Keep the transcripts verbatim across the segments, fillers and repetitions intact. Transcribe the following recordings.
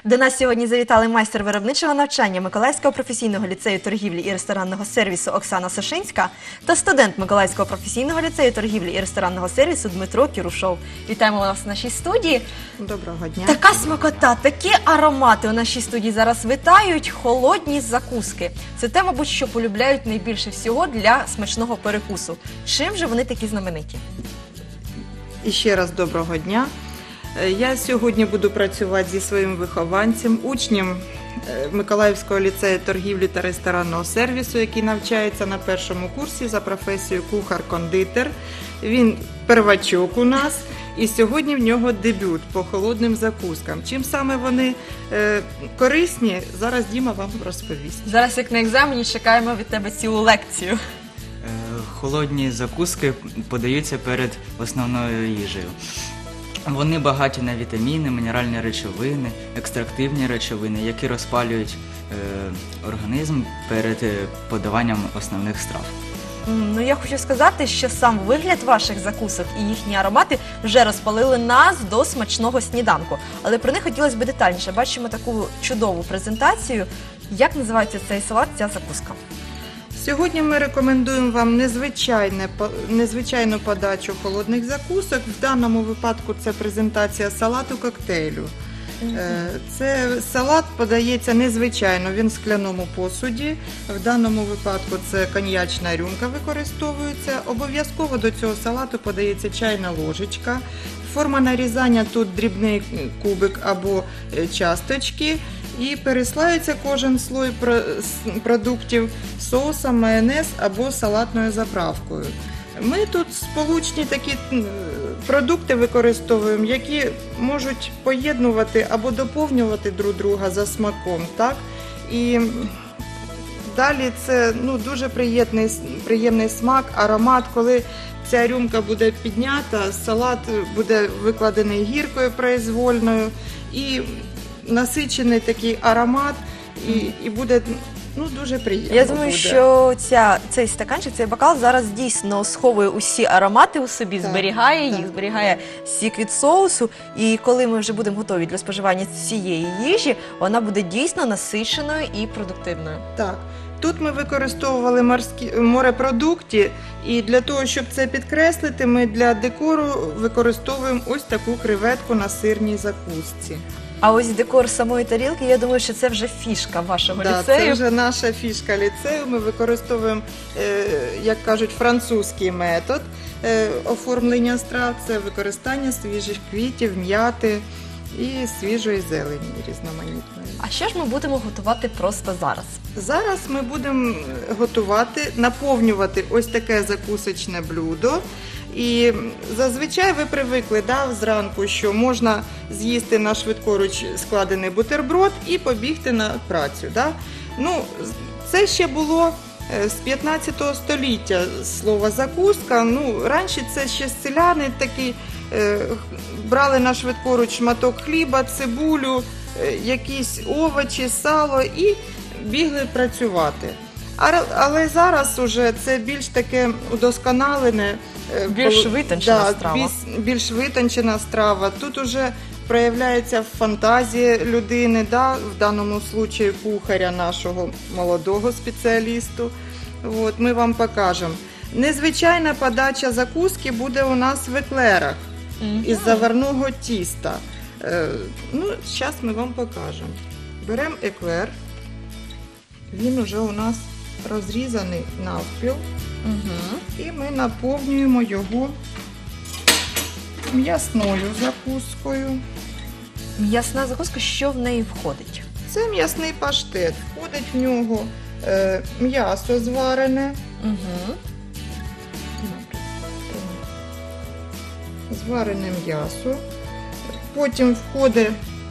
До нас сьогодні завітали майстер виробничого навчання Миколаївського професійного ліцею торгівлі і ресторанного сервісу Оксана Сошинська та студент Миколаївського професійного ліцею торгівлі і ресторанного сервісу Дмитро Кірушов. Вітаємо вас в нашій студії. Доброго дня. Така смакота, такі аромати у нашій студії зараз витають, холодні закуски. Це те, мабуть, що полюбляють найбільше всього для смачного перекусу. Чим же вони такі знамениті? І ще раз доброго дня. Я сьогодні буду працювати зі своїм вихованцем, учнем Миколаївського ліцею торгівлі та ресторанного сервісу, який навчається на першому курсі за професією кухар-кондитер. Він первачок у нас, і сьогодні в нього дебют по холодним закускам. Чим саме вони е, корисні, зараз Діма вам розповість. Зараз, як на екзамені, чекаємо від тебе цілу лекцію. Холодні закуски подаються перед основною їжею. Вони багаті на вітаміни, мінеральні речовини, екстрактивні речовини, які розпалюють е, організм перед подаванням основних страв. Ну, я хочу сказати, що сам вигляд ваших закусок і їхні аромати вже розпалили нас до смачного сніданку. Але про них хотілося б детальніше. Бачимо таку чудову презентацію. Як називається цей салат, ця закуска? Сьогодні ми рекомендуємо вам незвичайне, незвичайну подачу холодних закусок. В даному випадку це презентація салату коктейлю. Це салат подається незвичайно, він в скляному посуді. В даному випадку це коньячна рюмка використовується. Обов'язково до цього салату подається чайна ложечка. Форма нарізання тут дрібний кубик або часточки. І переслається кожен слой продуктів соусом, майонез або салатною заправкою. Ми тут сполучні такі продукти використовуємо, які можуть поєднувати або доповнювати друг друга за смаком. Так? І далі це ну, дуже приємний, приємний смак, аромат, коли ця рюмка буде піднята, салат буде викладений гіркою произвольною і насичений такий аромат, і, і буде ну, дуже приємно. Я думаю, буде. що ця, цей стаканчик, цей бокал зараз дійсно сховує усі аромати у собі, Так, зберігає так. їх, зберігає сік від соусу. І коли ми вже будемо готові для споживання цієї їжі, вона буде дійсно насиченою і продуктивною. Так. Тут ми використовували морські, морепродукти, і для того, щоб це підкреслити, ми для декору використовуємо ось таку креветку на сирній закусці. А ось декор самої тарілки, я думаю, що це вже фішка вашого Да, ліцею. це вже наша фішка ліцею. Ми використовуємо, е, як кажуть, французький метод е, оформлення страв. Це використання свіжих квітів, м'яти і свіжої зелені різноманітної. А що ж ми будемо готувати просто зараз? Зараз ми будемо готувати, наповнювати ось таке закусочне блюдо. І зазвичай ви привикли да, зранку, що можна з'їсти на швидкоруч складений бутерброд і побігти на працю. Да? Ну, це ще було з п'ятнадцятого століття слово закуска. Ну, раніше це ще селяни такі е, брали на швидкоруч шматок хліба, цибулю, е, якісь овочі, сало і бігли працювати. Але зараз уже це більш таке удосконалене, більш витончена да, страва. Більш, більш витончена страва. Тут уже проявляється фантазія людини, да, в даному випадку кухаря нашого молодого спеціалісту. От, ми вам покажемо. Незвичайна подача закуски буде у нас в еклерах mm-hmm. із заварного тіста. Е, ну, зараз ми вам покажемо. Беремо еклер. Він уже у нас розрізаний навпіл, угу. і ми наповнюємо його м'ясною закускою. М'ясна закуска, що в неї входить? Це м'ясний паштет. Входить в нього е, м'ясо зварене, угу. зварене м'ясо, потім входить.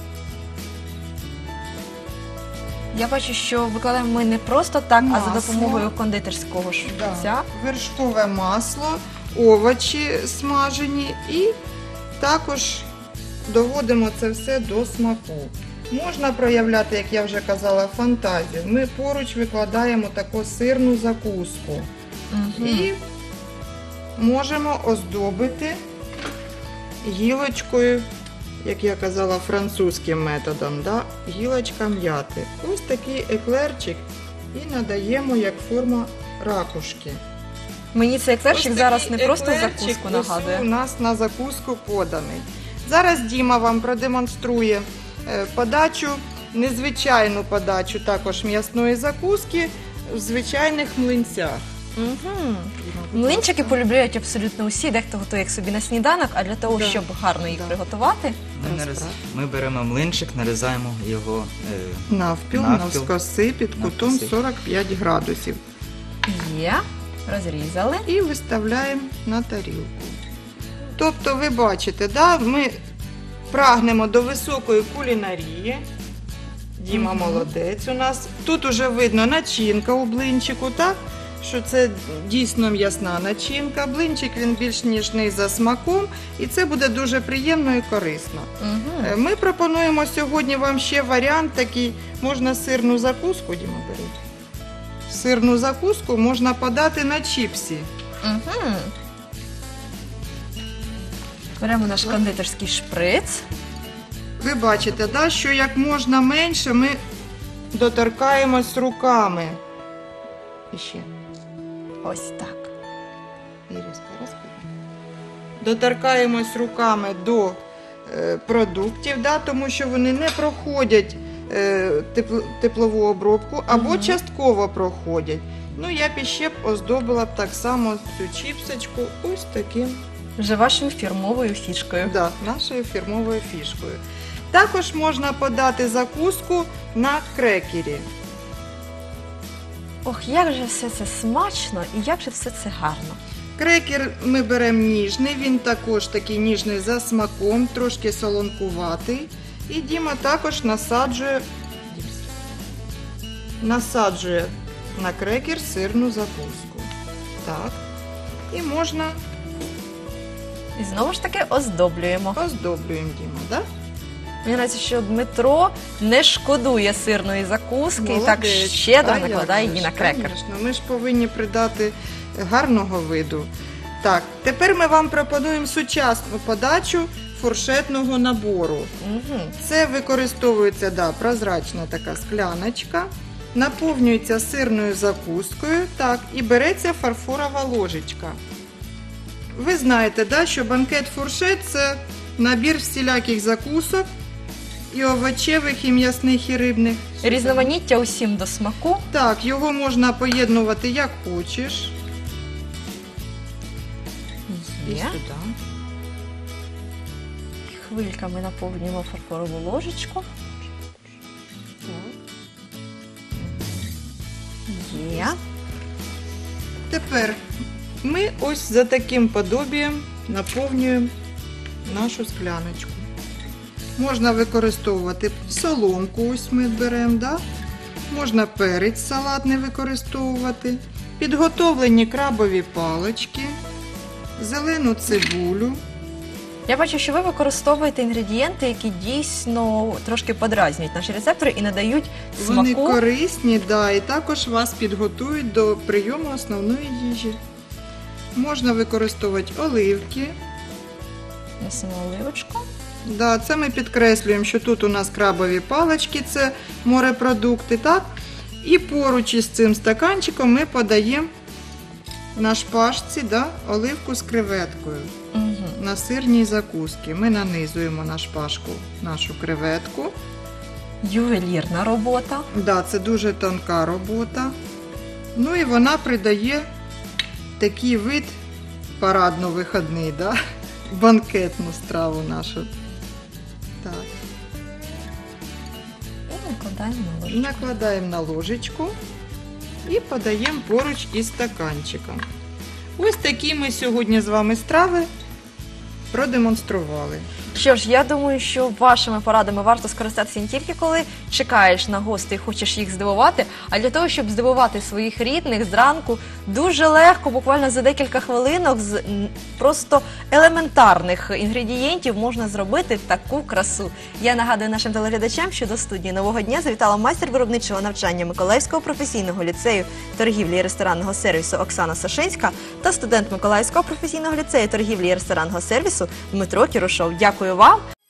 Я бачу, що викладаємо ми не просто так, масло. А за допомогою кондитерського шприця. Да. Вершкове масло, овочі смажені і також доводимо це все до смаку. Можна проявляти, як я вже казала, фантазію. Ми поруч викладаємо таку сирну закуску. Угу. І можемо оздобити гілочкою як я казала, французьким методом, да? Гілочка м'яти. Ось такий еклерчик і надаємо як форма ракушки. Мені цей еклерчик Ось зараз такий не просто еклерчик закуску ось нагадує. у нас на закуску поданий. Зараз Діма вам продемонструє е, подачу, незвичайну подачу також м'ясної закуски в звичайних млинцях. Угу. Млинчики полюбляють абсолютно усі, дехто готує їх собі на сніданок, а для того, Да. щоб гарно їх Да. приготувати, Ми, нараз... Розправ. ми беремо млинчик, нарізаємо його. Е... Навпіл, Навпіл. навскоси під кутом Навскоси. сорок п'ять градусів. є, розрізали. І виставляємо на тарілку. Тобто, ви бачите, да, ми прагнемо до високої кулінарії. Діма Мгм. молодець у нас. Тут уже видно начинка у блинчику, так? Що це дійсно м'ясна начинка. Блинчик він більш ніжний за смаком, і це буде дуже приємно і корисно. Угу. Е, Ми пропонуємо сьогодні вам ще варіант такий, можна сирну закуску, Діма, бери. Сирну закуску можна подати на чіпсі. Угу. Беремо наш кондитерський шприц. Ви бачите, да, що як можна менше ми доторкаємось руками. І ще. Ось так. Іріска, розкажи. Доторкаємось руками до е, продуктів, да, тому що вони не проходять е, тепло- теплову обробку або Мгм. частково проходять. Ну, я б ще б оздобила б так само цю чіпсочку ось таким, Вже вашою фірмовою фішкою. да, нашою фірмовою фішкою. Також можна подати закуску на крекері. Ох, як же все це смачно і як же все це гарно. Крекер ми беремо ніжний, він також такий ніжний за смаком, трошки солонкуватий. І Діма також насаджує, насаджує на крекер сирну закуску. Так. І можна І знову ж таки оздоблюємо. оздоблюємо, Діма, да? Мені подобається, що Дмитро не шкодує сирної закуски і так Молодець. щедро А як накладає же її ж, на крекер. конечно. Ми ж повинні придати гарного виду. Так, тепер ми вам пропонуємо сучасну подачу фуршетного набору. Угу. Це використовується, да, прозрачна така скляночка, наповнюється сирною закускою, так, і береться фарфорова ложечка. Ви знаєте, да, що банкет-фуршет – це набір всіляких закусок, і овочевих, і м'ясних, і рибних. Різноманіття усім до смаку. Так, його можна поєднувати як хочеш. І Є. сюди. Хвильками наповнюємо фарфорову ложечку. Так. Є. Тепер ми ось за таким подобієм наповнюємо нашу скляночку. Можна використовувати соломку, ось ми беремо, да? Можна перець салатний використовувати, підготовлені крабові палички, зелену цибулю. Я бачу, що ви використовуєте інгредієнти, які дійсно трошки подразнюють наші рецептори і надають Вони смаку. корисні, да, і також вас підготують до прийому основної їжі. Можна використовувати оливки. Несемо оливочку. Да, це ми підкреслюємо, що тут у нас крабові палички, це морепродукти, так? І поруч із цим стаканчиком ми подаємо на шпажці, да, оливку з креветкою Угу. на сирній закуски. Ми нанизуємо на шпажку нашу креветку. Ювелірна робота. Да, це дуже тонка робота. Ну і вона придає такий вид парадно-виходний, да? Банкетну страву нашу. Так. І накладаємо на ложечку. Накладаємо на ложечку і подаємо поруч із стаканчиком. Ось такі ми сьогодні з вами страви продемонстрували. Що ж, я думаю, що вашими порадами варто скористатися не тільки коли чекаєш на гостей і хочеш їх здивувати, а для того, щоб здивувати своїх рідних зранку, дуже легко, буквально за декілька хвилинок, з м, просто елементарних інгредієнтів можна зробити таку красу. Я нагадую нашим телеглядачам, що до студії «Нового дня» завітала майстер виробничого навчання Миколаївського професійного ліцею торгівлі і ресторанного сервісу Оксана Сашинська та студент Миколаївського професійного ліцею торгівлі і ресторанного сервісу Дмитро Кірушов. Дякую вам.